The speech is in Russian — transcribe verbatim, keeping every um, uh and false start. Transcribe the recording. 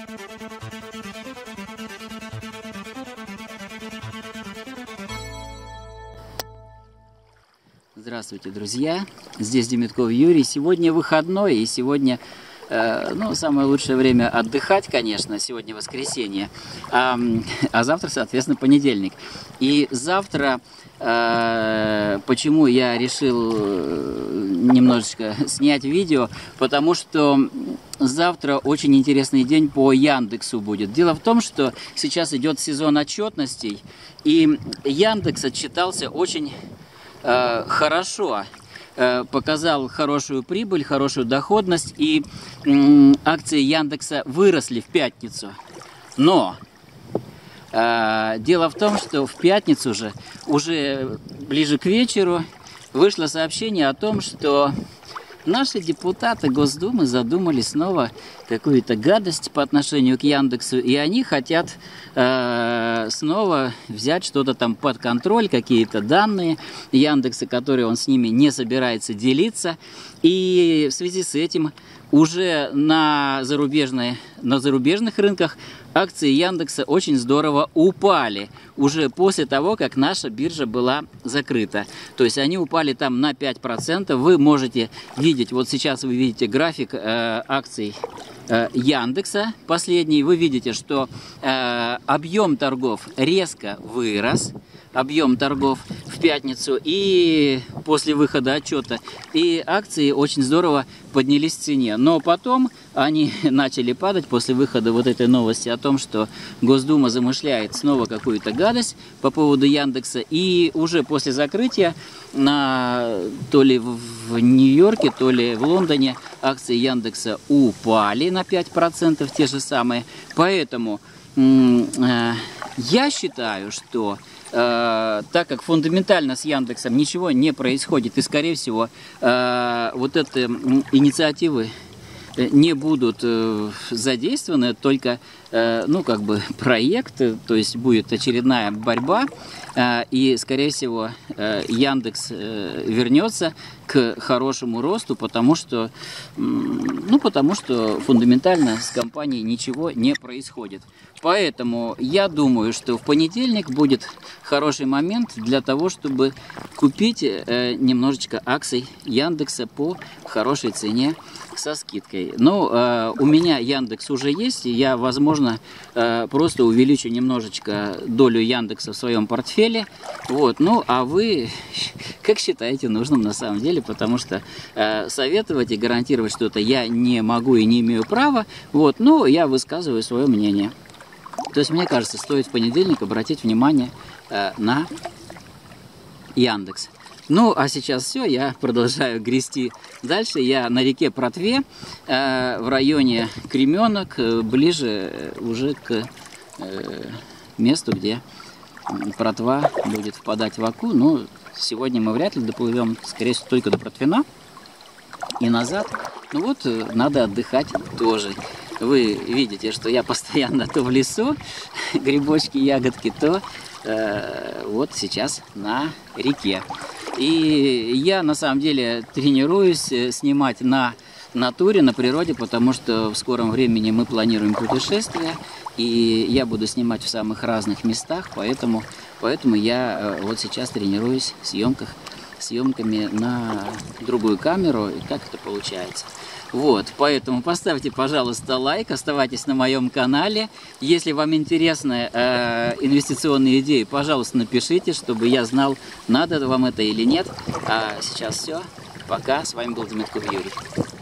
Здравствуйте, друзья! Здесь Демитков Юрий. Сегодня выходной, и сегодня, э, ну, самое лучшее время отдыхать, конечно. Сегодня воскресенье, а, а завтра, соответственно, понедельник. И завтра, э, почему я решил немножечко снять видео, потому что завтра очень интересный день по Яндексу будет. Дело в том, что сейчас идет сезон отчетностей, и Яндекс отчитался очень хорошо, показал хорошую прибыль, хорошую доходность, и акции Яндекса выросли в пятницу. Но дело в том, что в пятницу же, уже ближе к вечеру, вышло сообщение о том, что наши депутаты Госдумы задумали снова какую-то гадость по отношению к Яндексу, и они хотят э, снова взять что-то там под контроль, какие-то данные Яндекса, которые он с ними не собирается делиться. И в связи с этим уже на, зарубежной, на зарубежных рынках акции Яндекса очень здорово упали, уже после того, как наша биржа была закрыта. То есть они упали там на пять процентов. Вы можете видеть, вот сейчас вы видите график э, акций э, Яндекса последний. Вы видите, что э, объем торгов резко вырос. Объем торгов в пятницу и после выхода отчета, и акции очень здорово поднялись в цене. Но потом они начали падать после выхода вот этой новости о том, что Госдума замышляет снова какую-то гадость по поводу Яндекса. И уже после закрытия на, то ли в Нью-Йорке, то ли в Лондоне акции Яндекса упали на пять процентов, те же самые. Поэтому э, я считаю, что Uh, так как фундаментально с Яндексом ничего не происходит, и, скорее всего, uh, вот эти инициативы не будут uh, задействованы, только, uh, ну, как бы проект, то есть будет очередная борьба, uh, и, скорее всего, uh, Яндекс uh, вернется к хорошему росту, потому что, ну, потому что фундаментально с компанией ничего не происходит. Поэтому я думаю, что в понедельник будет хороший момент для того, чтобы купить э, немножечко акций Яндекса по хорошей цене со скидкой. Но э, у меня Яндекс уже есть, и я, возможно, э, просто увеличу немножечко долю Яндекса в своем портфеле. Вот. Ну, а вы как считаете нужным на самом деле, потому что э, советовать и гарантировать что-то я не могу и не имею права. Вот. Но я высказываю свое мнение. То есть, мне кажется, стоит в понедельник обратить внимание э, на Яндекс. Ну, а сейчас все, я продолжаю грести дальше. Я на реке Протве, э, в районе Кременок, э, ближе уже к э, месту, где Протва будет впадать в Оку. Ну, сегодня мы вряд ли доплывем, скорее всего, только до Протвина и назад. Ну вот, э, надо отдыхать тоже. Вы видите, что я постоянно то в лесу, грибочки, ягодки, то э, вот сейчас на реке. И я на самом деле тренируюсь снимать на натуре, на природе, потому что в скором времени мы планируем путешествие, и я буду снимать в самых разных местах, поэтому, поэтому я вот сейчас тренируюсь в съемках, съемками на другую камеру, и как это получается. Вот, поэтому поставьте, пожалуйста, лайк, оставайтесь на моем канале. Если вам интересны э, инвестиционные идеи, пожалуйста, напишите, чтобы я знал, надо вам это или нет. А сейчас все. Пока. С вами был Демитков Юрий.